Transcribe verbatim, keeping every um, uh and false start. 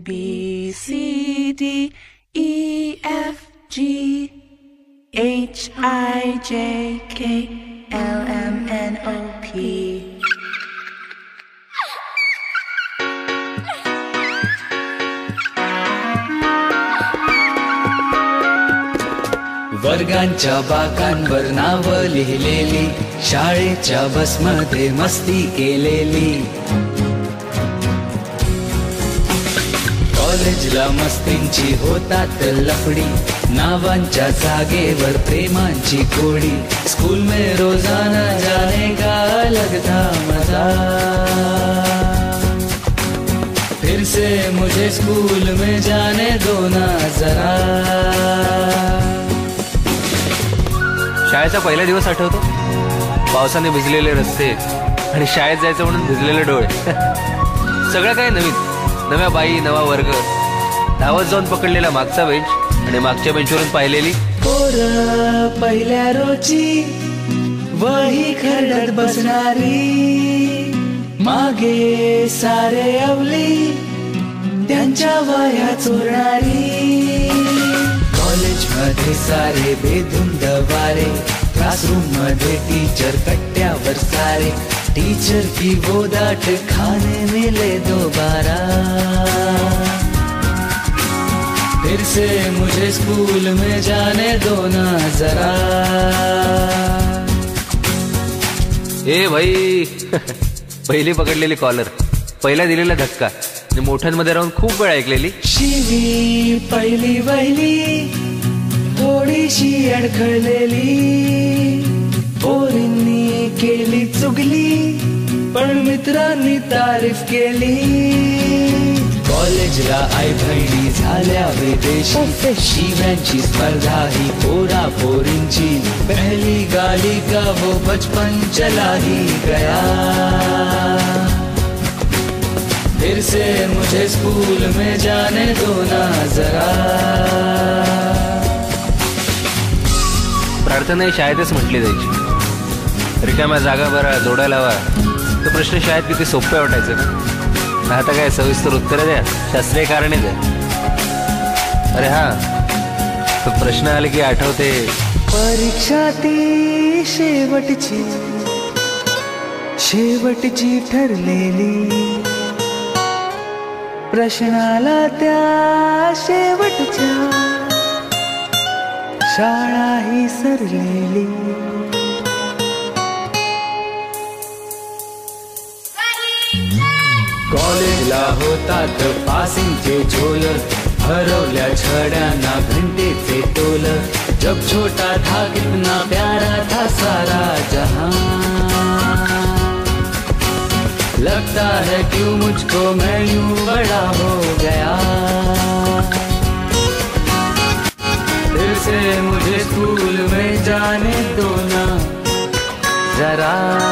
B, C, D, E, F, G, H, I, J, K, L, M, N, O, P. वर्गांच्या बाकांवर नाव लिहिलेली, शाळेच्या बसमध्ये मस्ती केलेली, कॉलेजला मस्तींची होतात लफडी, नावांच्या जागेवर प्रेमांची कोडी, स्कूल में रोजाना जाने का अलग था मजा, फिर से मुझे स्कूल में जाने दो ना जरा. शाळेचा पहिला दिवस आठवतो, पावसाने भिजलेले रस्ते आणि शाळेत जायचं म्हणून भिजलेले डोळे. सगळं काय नवीन, नव्या बाई, नवा वर्ग, धावत जाऊन पकडलेला मागचा बेंच आणि मागच्या बेंचवरून पाहिलेली पोरं पहिल्या रोजी वही खरडत बसणारी, मागे सारे अवली त्यांच्या वह्या चोरणारी, कॉलेज मध्ये सारे बेधुंद वारे, क्लासरूम मध्ये टीचर कट्ट्यावर सारे, टीचर की वो डांट खाने मिले दोबारा, फिर से मुझे स्कूल में जाने दो ना जरा. ए भाई पहिली पकडलेली कॉलर, पहिला दिलेला धक्का आणि मोठ्यांमध्ये राहून खूप वेळ ऐकलेली शिवी पहिली वहिली थोडीशी अडखळलेली, पोरींनी केली चुगली पण मित्रांनी तारीफ केली, कॉलेजला आई बहिणी झाल्या विदेशी, शिव्यांची स्पर्धा ही पोरा पोरींची, पहली गाली का वो बचपन चला ही गया, फिर से मुझे स्कूल में जाने दो ना जरा. प्रार्थना ही शाळेतच म्हटली जायची. रिकाम्या जागा बरा जोडा लावा, तो प्रश्न शाळेत किती सोपे वाटायचे ना. आता काय सविस्तर उत्तरं द्या, शास्त्रीय कारणे द्या. अरे हा, तो प्रश्न आले की आठवते परीक्षा ती शेवटची शेवटची ठरलेली, प्रश्नाला त्या शेवटच्या शाळा ही सरलेली. कॉलेजला होतात पासिंगचे झोल, हरवल्या छड्यांना घंटेचे टोल, जब छोटा था कितना प्यारा था सारा जहां, लगता है क्यों मुझको मैं यूं बड़ा हो गया, फिर से मुझे स्कूल में जाने दो ना जरा.